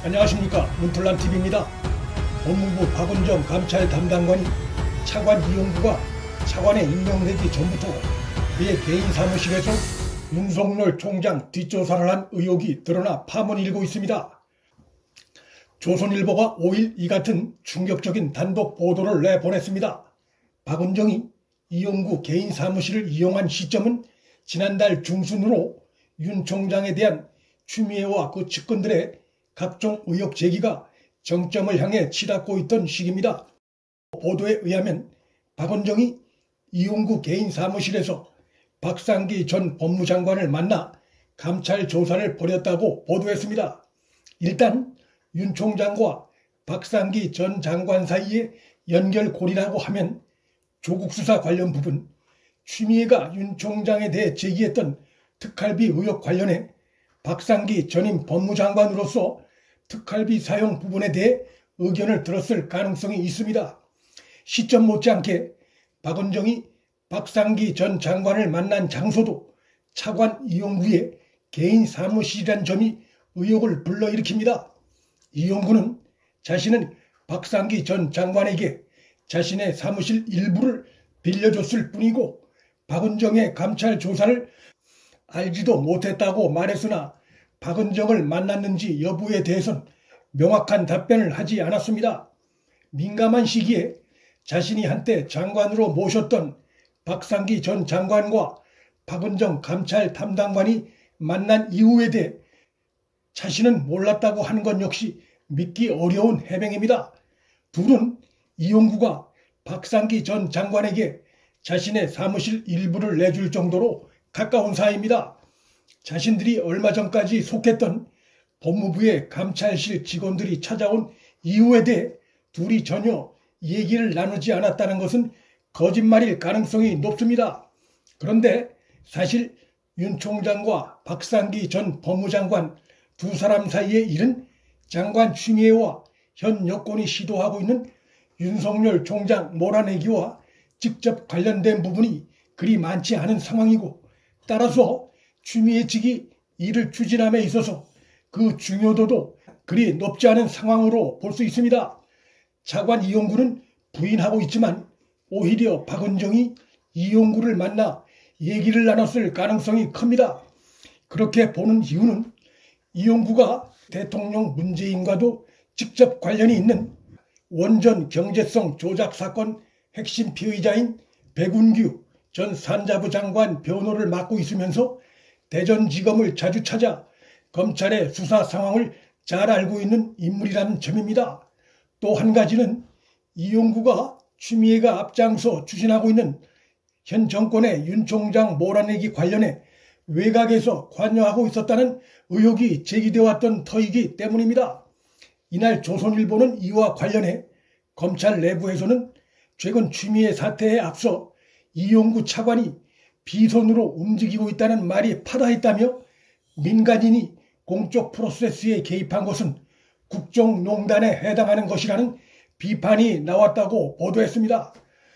안녕하십니까, 문틀란TV입니다. 법무부 박은정 감찰 담당관이 차관 이용구가 차관에 임명되기 전부터 그의 개인 사무실에서 윤석열 총장 뒷조사를 한 의혹이 드러나 파문이 일고 있습니다. 조선일보가 5일 이 같은 충격적인 단독 보도를 내보냈습니다. 박은정이 이용구 개인 사무실을 이용한 시점은 지난달 중순으로 윤 총장에 대한 추미애와 그 측근들의 각종 의혹 제기가 정점을 향해 치닫고 있던 시기입니다. 보도에 의하면 박은정이 이용구 개인 사무실에서 박상기 전 법무장관을 만나 감찰 조사를 벌였다고 보도했습니다. 일단 윤 총장과 박상기 전 장관 사이의 연결고리라고 하면 조국 수사 관련 부분, 추미애가 윤 총장에 대해 제기했던 특활비 의혹 관련해 박상기 전임 법무장관으로서 특활비 사용 부분에 대해 의견을 들었을 가능성이 있습니다. 시점 못지않게 박은정이 박상기 전 장관을 만난 장소도 차관 이용구의 개인 사무실이란 점이 의혹을 불러일으킵니다. 이용구는 자신은 박상기 전 장관에게 자신의 사무실 일부를 빌려줬을 뿐이고 박은정의 감찰 조사를 알지도 못했다고 말했으나 박은정을 만났는지 여부에 대해선 명확한 답변을 하지 않았습니다. 민감한 시기에 자신이 한때 장관으로 모셨던 박상기 전 장관과 박은정 감찰 담당관이 만난 이유에 대해 자신은 몰랐다고 하는 것 역시 믿기 어려운 해명입니다. 둘은 이용구가 박상기 전 장관에게 자신의 사무실 일부를 내줄 정도로 가까운 사이입니다. 자신들이 얼마 전까지 속했던 법무부의 감찰실 직원들이 찾아온 이유에 대해 둘이 전혀 얘기를 나누지 않았다는 것은 거짓말일 가능성이 높습니다. 그런데 사실 윤 총장과 박상기 전 법무장관 두 사람 사이의 일은 장관 추미애와 현 여권이 시도하고 있는 윤석열 총장 몰아내기와 직접 관련된 부분이 그리 많지 않은 상황이고, 따라서 추미애 측이 이를 추진함에 있어서 그 중요도도 그리 높지 않은 상황으로 볼 수 있습니다. 차관 이용구는 부인하고 있지만 오히려 박은정이 이용구를 만나 얘기를 나눴을 가능성이 큽니다. 그렇게 보는 이유는 이용구가 대통령 문재인과도 직접 관련이 있는 원전 경제성 조작 사건 핵심 피의자인 백운규 전 산자부 장관 변호를 맡고 있으면서 대전지검을 자주 찾아 검찰의 수사 상황을 잘 알고 있는 인물이라는 점입니다. 또 한 가지는 이용구가 추미애가 앞장서 추진하고 있는 현 정권의 윤 총장 몰아내기 관련해 외곽에서 관여하고 있었다는 의혹이 제기되어 왔던 터이기 때문입니다. 이날 조선일보는 이와 관련해 검찰 내부에서는 최근 추미애 사태에 앞서 이용구 차관이 비선으로 움직이고 있다는 말이 파다했다며 민간인이 공적 프로세스에 개입한 것은 국정농단에 해당하는 것이라는 비판이 나왔다고 보도했습니다.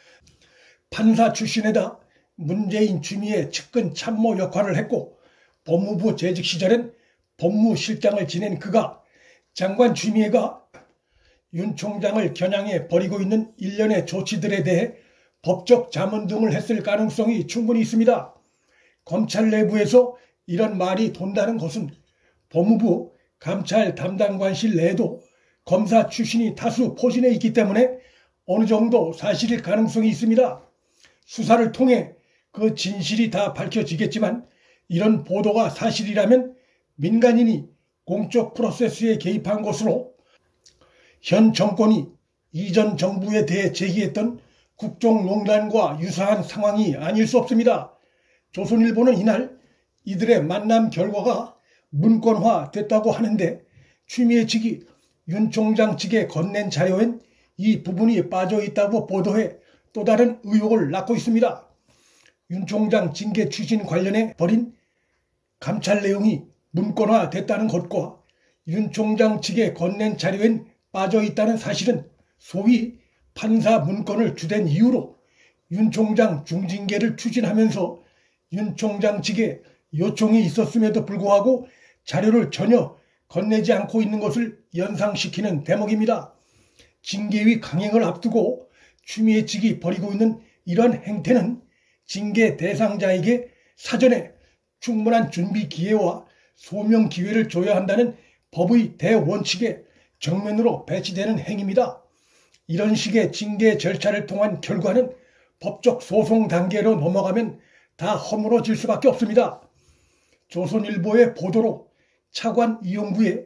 판사 출신에다 문재인 추미애 측근 참모 역할을 했고 법무부 재직 시절엔 법무실장을 지낸 그가 장관 추미애가 윤 총장을 겨냥해 벌이고 있는 일련의 조치들에 대해 법적 자문 등을 했을 가능성이 충분히 있습니다. 검찰 내부에서 이런 말이 돈다는 것은 법무부 감찰 담당관실 내에도 검사 출신이 다수 포진해 있기 때문에 어느 정도 사실일 가능성이 있습니다. 수사를 통해 그 진실이 다 밝혀지겠지만 이런 보도가 사실이라면 민간인이 공적 프로세스에 개입한 것으로 현 정권이 이전 정부에 대해 제기했던 국정농단과 유사한 상황이 아닐 수 없습니다. 조선일보는 이날 이들의 만남 결과가 문건화됐다고 하는데 추미애 측이 윤 총장 측에 건넨 자료엔 이 부분이 빠져 있다고 보도해 또 다른 의혹을 낳고 있습니다. 윤 총장 징계 추진 관련해 벌인 감찰 내용이 문건화됐다는 것과 윤 총장 측에 건넨 자료엔 빠져 있다는 사실은 소위 판사 문건을 주된 이유로 윤 총장 중징계를 추진하면서 윤 총장 측에 요청이 있었음에도 불구하고 자료를 전혀 건네지 않고 있는 것을 연상시키는 대목입니다. 징계위 강행을 앞두고 추미애 측이 벌이고 있는 이런 행태는 징계 대상자에게 사전에 충분한 준비 기회와 소명 기회를 줘야 한다는 법의 대원칙에 정면으로 배치되는 행위입니다. 이런 식의 징계 절차를 통한 결과는 법적 소송 단계로 넘어가면 다 허물어질 수밖에 없습니다. 조선일보의 보도로 차관 이용구의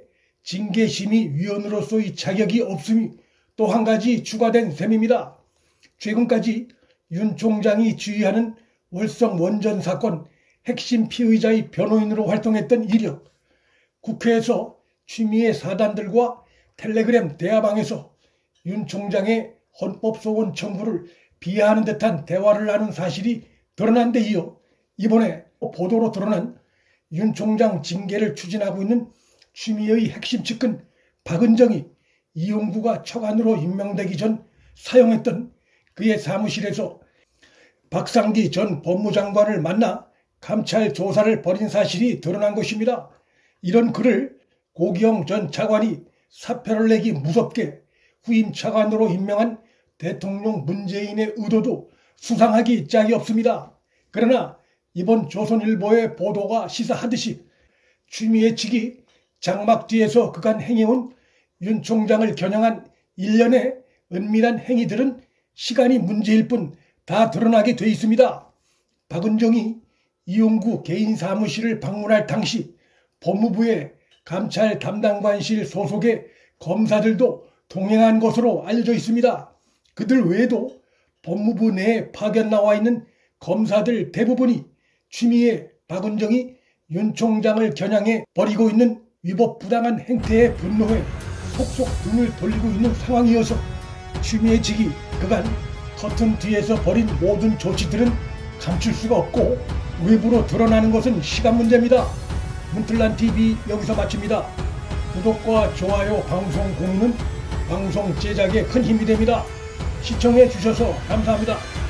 징계심의위원으로서의 자격이 없음이 또 한 가지 추가된 셈입니다. 최근까지 윤 총장이 지휘하는 월성 원전 사건 핵심 피의자의 변호인으로 활동했던 이력, 국회에서 추미애 사단들과 텔레그램 대화방에서 윤 총장의 헌법소원 청구를 비하하는 듯한 대화를 하는 사실이 드러난 데 이어 이번에 보도로 드러난 윤 총장 징계를 추진하고 있는 추미애의 핵심 측근 박은정이 이용구가 처관으로 임명되기 전 사용했던 그의 사무실에서 박상기 전 법무장관을 만나 감찰 조사를 벌인 사실이 드러난 것입니다. 이런 글을 고기영 전 차관이 사표를 내기 무섭게 후임 차관으로 임명한 대통령 문재인의 의도도 수상하기 짝이 없습니다. 그러나 이번 조선일보의 보도가 시사하듯이 추미애 측이 장막 뒤에서 그간 행해온 윤 총장을 겨냥한 일련의 은밀한 행위들은 시간이 문제일 뿐 다 드러나게 돼 있습니다. 박은정이 이용구 개인 사무실을 방문할 당시 법무부의 감찰 담당관실 소속의 검사들도 동행한 것으로 알려져 있습니다. 그들 외에도 법무부 내에 파견 나와 있는 검사들 대부분이 추미애, 박은정이 윤 총장을 겨냥해 벌이고 있는 위법 부당한 행태에 분노해 속속 등을 돌리고 있는 상황이어서 추미애 측이 그간 커튼 뒤에서 벌인 모든 조치들은 감출 수가 없고 외부로 드러나는 것은 시간 문제입니다. 문틀란TV 여기서 마칩니다. 구독과 좋아요, 방송 공유는 방송 제작에 큰 힘이 됩니다. 시청해 주셔서 감사합니다.